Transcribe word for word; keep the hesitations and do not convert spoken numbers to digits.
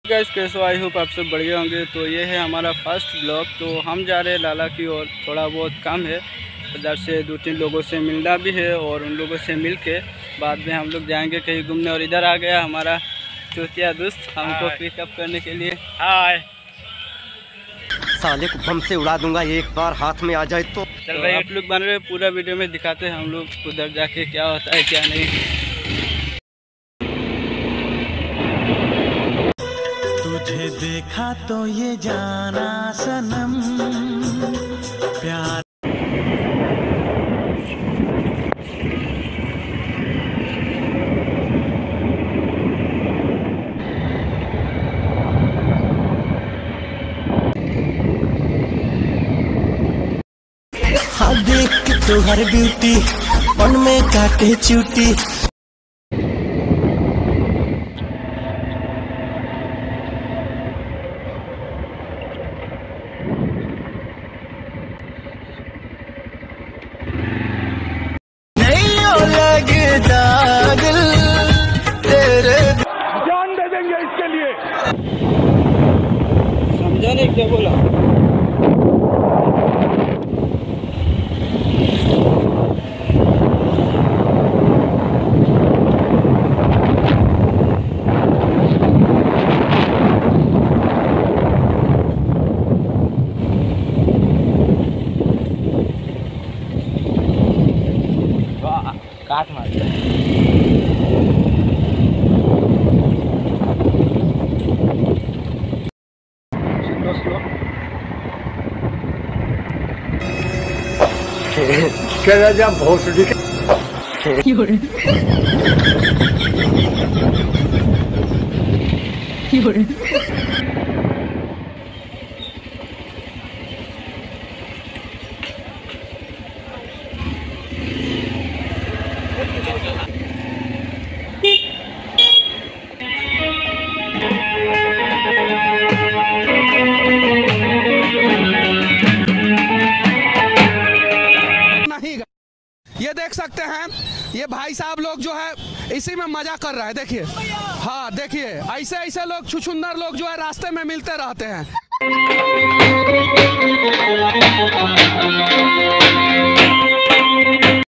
Guys कैसे I hope आप सब बढ़िया होंगे। तो ये है हमारा फर्स्ट ब्लॉग। तो हम जा रहे हैं लाला की ओर, थोड़ा बहुत काम है उधर से, दो तीन लोगों से मिलना भी है और उन लोगों से मिल के बाद में हम लोग जाएंगे कहीं घूमने। और इधर आ गया हमारा चौथिया दोस्त हमको पिकअप करने के लिए। हाय साले को बम से उड़ा दूंगा एक बार हाथ में आ जाए तो। चल भाई आप लोग बन रहे, पूरा वीडियो में दिखाते हैं हम लोग उधर जाके क्या होता है क्या नहीं। तुझे देखा तो ये जाना सनम प्यार। हाँ देख के तुम्हारी ब्यूटी मन में काटे चूटी। दिल तेरे जान दे देंगे इसके लिए। समझा नहीं क्या बोला। काट मार चला जा भोसड़ी ये देख सकते हैं, ये भाई साहब लोग जो है इसी में मजा कर रहा है। देखिए, हाँ देखिए, ऐसे ऐसे लोग छुछुंदर लोग जो है रास्ते में मिलते रहते हैं।